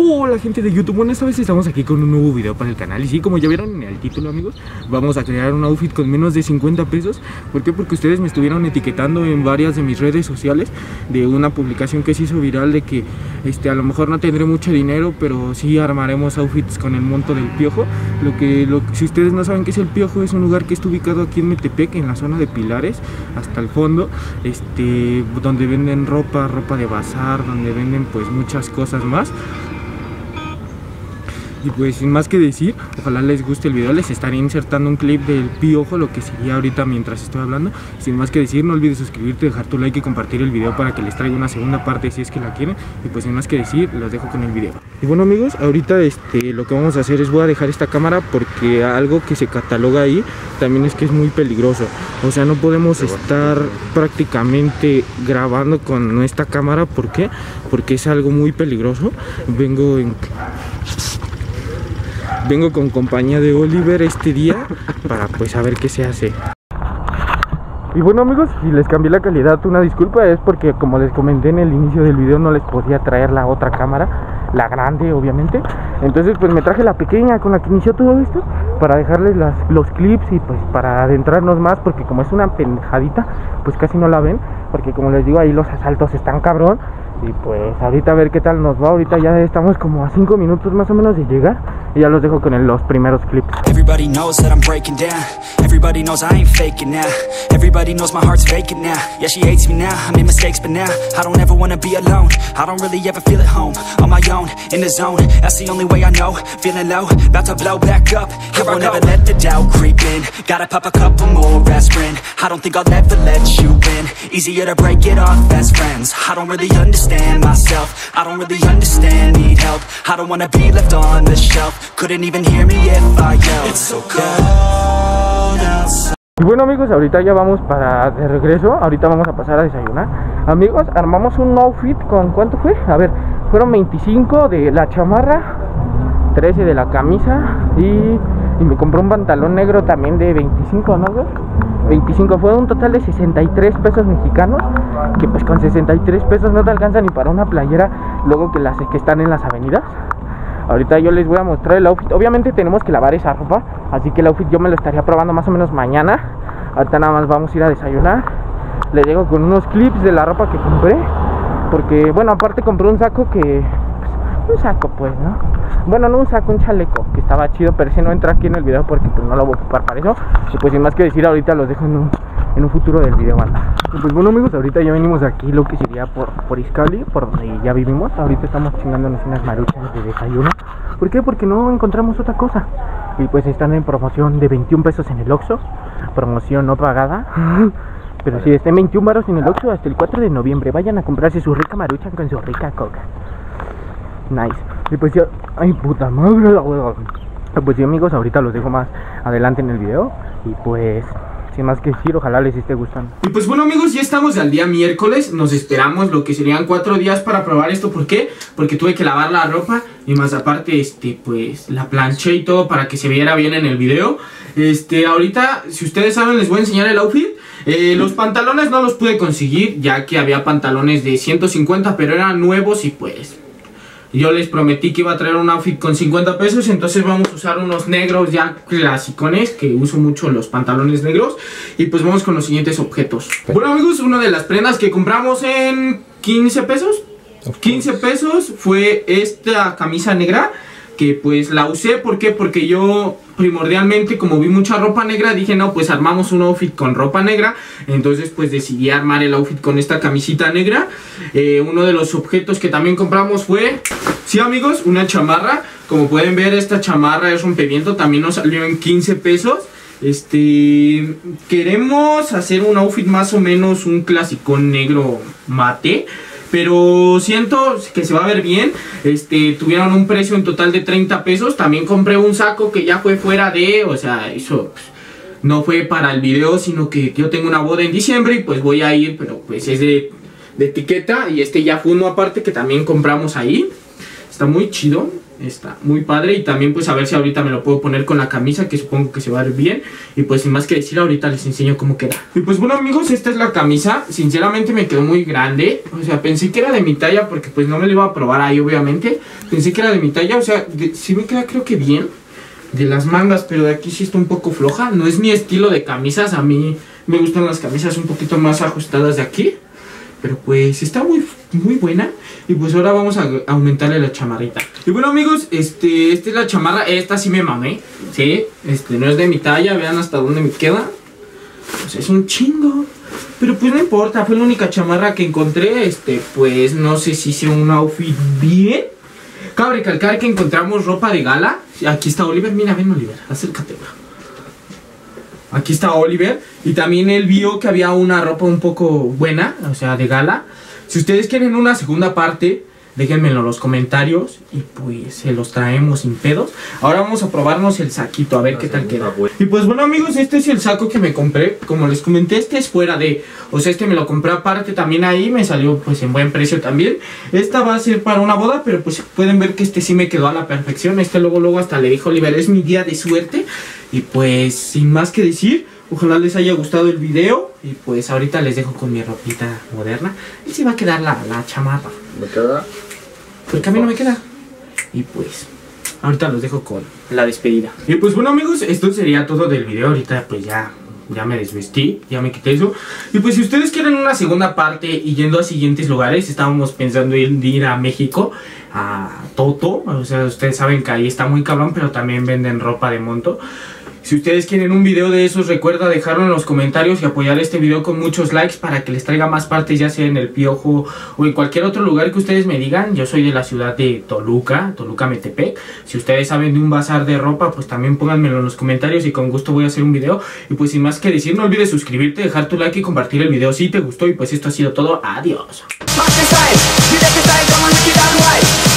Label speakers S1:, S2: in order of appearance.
S1: Hola gente de YouTube, bueno, esta vez estamos aquí con un nuevo video para el canal. Y sí, como ya vieron en el título, amigos, vamos a crear un outfit con menos de 50 pesos. ¿Por qué? Porque ustedes me estuvieron etiquetando en varias de mis redes sociales de una publicación que se hizo viral de que a lo mejor no tendré mucho dinero, pero sí armaremos outfits con el monto del Piojo. Si ustedes no saben qué es el Piojo, es un lugar que está ubicado aquí en Metepec, en la zona de Pilares, hasta el fondo, donde venden ropa de bazar, donde venden pues muchas cosas más. Y pues sin más que decir, ojalá les guste el video. Les estaré insertando un clip del Piojo, lo que sería ahorita mientras estoy hablando. Sin más que decir, no olvides suscribirte, dejar tu like y compartir el video para que les traiga una segunda parte si es que la quieren. Y pues sin más que decir, los dejo con el video. Y bueno amigos, ahorita lo que vamos a hacer es voy a dejar esta cámara porque algo que se cataloga ahí también es que es muy peligroso. O sea, no podemos estar prácticamente grabando con esta cámara. ¿Por qué? Porque es algo muy peligroso. Vengo con compañía de Oliver este día para pues a ver qué se hace. Y bueno amigos, si les cambié la calidad, una disculpa, es porque como les comenté en el inicio del video no les podía traer la otra cámara, la grande obviamente. Entonces pues me traje la pequeña con la que inició todo esto para dejarles los clips y pues para adentrarnos más, porque como es una pendejadita pues casi no la ven, porque como les digo ahí los asaltos están cabrón. Y pues ahorita a ver qué tal nos va. Ahorita ya estamos como a 5 minutos más o menos de llegar. Y ya los dejo con los primeros clips.
S2: Everybody knows that I'm breaking down. Everybody knows I ain't faking now. Everybody knows my heart's vacant now. Yeah, she hates me now, I made mistakes but now I don't ever wanna be alone. I don't really ever feel at home. On my own, in the zone, that's the only way I know. Feeling low, about to blow back up. Here I never let the doubt creep in. Gotta pop a couple more aspirin. I don't think I'll ever let you in. Easier to break it off best friends. I don't really understand myself. I don't really understand, need help. I don't wanna be left on the shelf. Couldn't even hear me if I yelled. It's so cold outside.
S1: Y bueno amigos, ahorita ya vamos de regreso. Ahorita vamos a pasar a desayunar. Amigos, armamos un outfit con ¿cuánto fue? A ver, fueron 25 de la chamarra, 13 de la camisa y me compré un pantalón negro también de 25, ¿no, güey? 25, fue un total de 63 pesos mexicanos. Que pues con 63 pesos no te alcanza ni para una playera. Luego que están en las avenidas. Ahorita yo les voy a mostrar el outfit. Obviamente tenemos que lavar esa ropa, así que el outfit yo me lo estaría probando más o menos mañana. Ahorita nada más vamos a ir a desayunar. Les llego con unos clips de la ropa que compré, porque bueno, aparte compré un saco un saco pues, ¿no? Bueno, no un saco, un chaleco que estaba chido, pero ese no entra aquí en el video porque pues no lo voy a ocupar para eso. Y pues sin más que decir, ahorita los dejo en un futuro del video, banda. Y pues bueno amigos, ahorita ya venimos aquí lo que sería por Izcalli, por donde ya vivimos. Ahorita estamos chingándonos unas maruchas de desayuno. ¿Por qué? Porque no encontramos otra cosa. Y pues están en promoción de 21 pesos en el Oxxo. Promoción no pagada. Pero sí, están 21 baros en el Oxxo hasta el 4 de noviembre. Vayan a comprarse su rica marucha con su rica coca. Nice. Y pues ya, ay puta madre. Pues sí amigos, ahorita los dejo más adelante en el video. Y pues sin más que decir, ojalá les esté gustando. Y pues bueno amigos, ya estamos al día miércoles. Nos esperamos lo que serían 4 días para probar esto. ¿Por qué? Porque tuve que lavar la ropa. Y más aparte, pues la planché y todo para que se viera bien en el video. Ahorita, si ustedes saben, les voy a enseñar el outfit. Los pantalones no los pude conseguir, ya que había pantalones de 150, pero eran nuevos y pues yo les prometí que iba a traer un outfit con 50 pesos. Entonces vamos a usar unos negros ya clasicones, que uso mucho los pantalones negros. Y pues vamos con los siguientes objetos. Bueno amigos, una de las prendas que compramos en 15 pesos 15 pesos fue esta camisa negra, que pues la usé. ¿Por qué? Porque yo primordialmente, como vi mucha ropa negra, dije no, pues armamos un outfit con ropa negra. Entonces pues decidí armar el outfit con esta camisita negra. Uno de los objetos que también compramos fue, sí amigos, una chamarra. Como pueden ver, esta chamarra es rompeviento, también nos salió en 15 pesos. Queremos hacer un outfit más o menos un clasicón negro mate, pero siento que se va a ver bien. Tuvieron un precio en total de 30 pesos. También compré un saco que ya fue fuera de, o sea, eso no fue para el video, sino que yo tengo una boda en diciembre y pues voy a ir, pero pues es de etiqueta. Y ya fue uno aparte que también compramos ahí. Está muy chido. Está muy padre. Y también pues a ver si ahorita me lo puedo poner con la camisa, que supongo que se va a ver bien. Y pues sin más que decir, ahorita les enseño cómo queda. Y pues bueno amigos, esta es la camisa. Sinceramente me quedó muy grande. O sea, pensé que era de mi talla, porque pues no me lo iba a probar ahí obviamente. Pensé que era de mi talla, o sea, sí me queda creo que bien de las mangas, pero de aquí sí está un poco floja. No es mi estilo de camisas. A mí me gustan las camisas un poquito más ajustadas de aquí. Pero pues está muy buena. Y pues ahora vamos a aumentarle la chamarrita. Y bueno amigos, esta es la chamarra. Esta sí me mamé, sí. No es de mi talla, vean hasta dónde me queda. Pues es un chingo. Pero pues no importa, fue la única chamarra que encontré. Pues no sé si sea un outfit bien. Cabe recalcar que encontramos ropa de gala. Aquí está Oliver, mira, ven Oliver, acércate, bro. Aquí está Oliver. Y también él vio que había una ropa un poco buena, o sea, de gala. Si ustedes quieren una segunda parte, déjenmelo en los comentarios y pues se los traemos sin pedos. Ahora vamos a probarnos el saquito, a ver qué tal queda. Y pues bueno amigos, este es el saco que me compré. Como les comenté, este es fuera de... O sea, me lo compré aparte también ahí. Me salió pues en buen precio también. Esta va a ser para una boda, pero pues pueden ver que sí me quedó a la perfección. Luego hasta le dijo Oliver, es mi día de suerte. Y pues sin más que decir, ojalá les haya gustado el video. Y pues ahorita les dejo con mi ropita moderna. Y se va a quedar la chamarra.
S3: ¿Me queda?
S1: Porque a mí no me queda. Y pues ahorita los dejo con la despedida. Y pues bueno amigos, esto sería todo del video. Ahorita pues ya me desvestí, ya me quité eso. Y pues si ustedes quieren una segunda parte y yendo a siguientes lugares, estábamos pensando en ir a México, a Toto. O sea, ustedes saben que ahí está muy cabrón, pero también venden ropa de monto. Si ustedes quieren un video de esos, recuerda dejarlo en los comentarios y apoyar este video con muchos likes para que les traiga más partes, ya sea en El Piojo o en cualquier otro lugar que ustedes me digan. Yo soy de la ciudad de Toluca, Metepec. Si ustedes saben de un bazar de ropa, pues también pónganmelo en los comentarios y con gusto voy a hacer un video. Y pues sin más que decir, no olvides suscribirte, dejar tu like y compartir el video si te gustó. Y pues esto ha sido todo. Adiós.